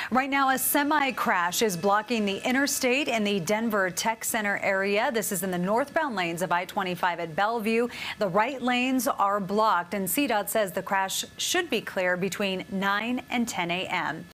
Right now, a semi crash is blocking the interstate in the Denver Tech Center area. This is in the northbound lanes of I-25 at Bellevue. The right lanes are blocked, and CDOT says the crash should be clear between 9 and 10 a.m.